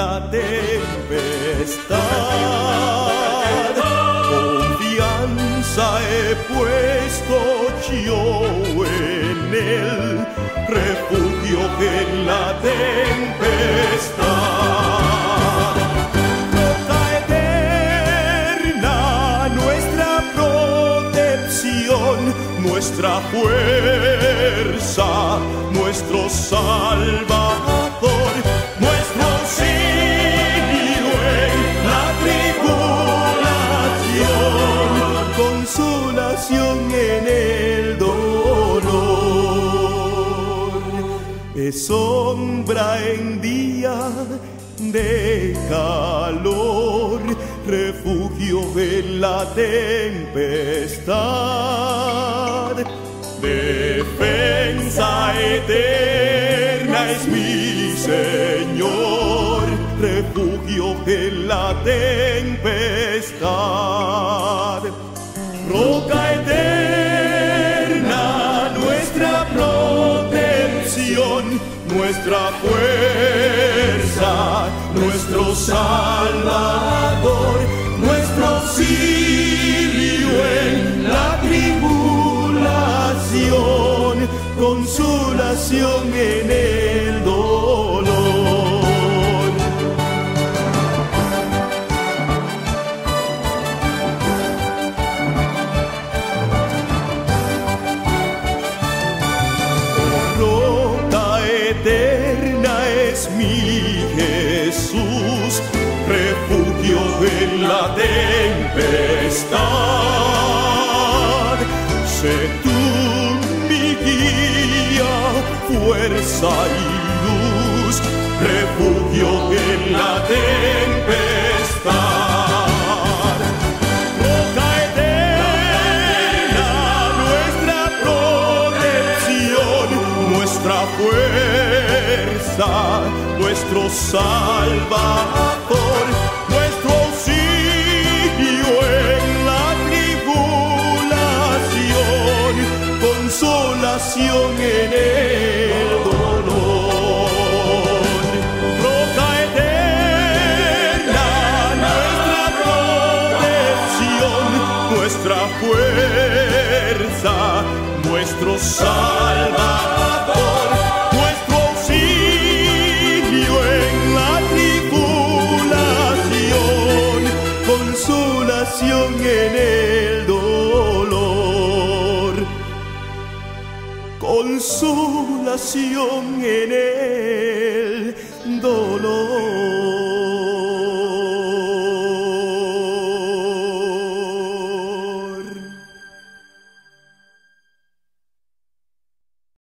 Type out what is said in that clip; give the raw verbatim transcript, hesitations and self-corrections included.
la tempestad. Confianza he puesto yo en él, refugio en la tempestad. Roca eterna, nuestra protección, nuestra fuerza, nuestro Salvador, nuestro auxilio en la tribulación, consolación en el dolor. Es sombra en día de calor, refugio en la tempestad. Defensa eterna es mi Señor, refugio en la tempestad. Roca eterna, nuestra protección, nuestra fuerza, nuestro Salvador, nuestro auxilio en la tribulación, consolación en el dolor. Roca eterna es mi Jesús, refugio en la tempestad. Sé tú mi guía, fuerza y luz, refugio en la tempestad. Roca eterna, nuestra protección, nuestra fuerza, nuestro Salvador, nuestro auxilio en la tribulación, consolación en el dolor. Roca eterna, nuestra protección, nuestra fuerza, nuestro Salvador, nuestro auxilio en la tribulación, consolación en el dolor, consolación en el dolor.